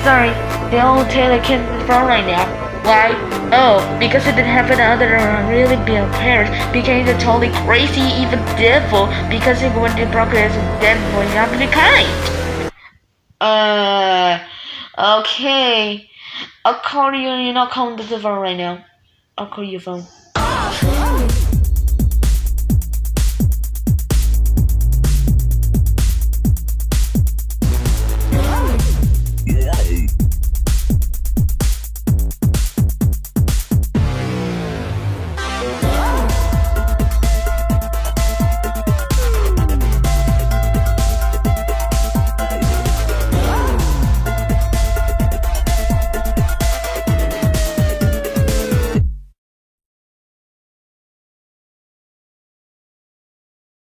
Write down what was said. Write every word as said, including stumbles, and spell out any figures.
sorry, they all take the kid from right now. Why? Oh, because it didn't happen other really big parents became the totally crazy, even devil, because it went to progress and then going up the kind. Uh, okay. I'll call you, you're not calling the phone right now. I'll call your phone.